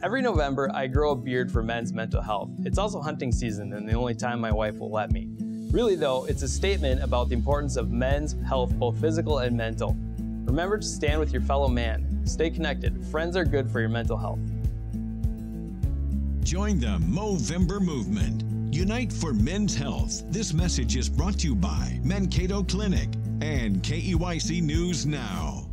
Every November, I grow a beard for men's mental health. It's also hunting season and the only time my wife will let me. Really though, it's a statement about the importance of men's health, both physical and mental. Remember to stand with your fellow man. Stay connected. Friends are good for your mental health. Join the Movember movement. Unite for men's health. This message is brought to you by Mankato Clinic and KEYC News Now.